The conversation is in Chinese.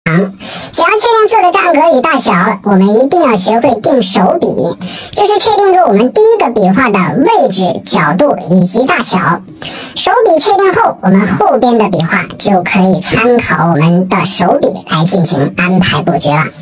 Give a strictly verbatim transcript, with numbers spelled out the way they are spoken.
想要确定字的占格与大小，我们一定要学会定手笔，就是确定住我们第一个笔画的位置、角度以及大小。手笔确定后，我们后边的笔画就可以参考我们的手笔来进行安排布局了。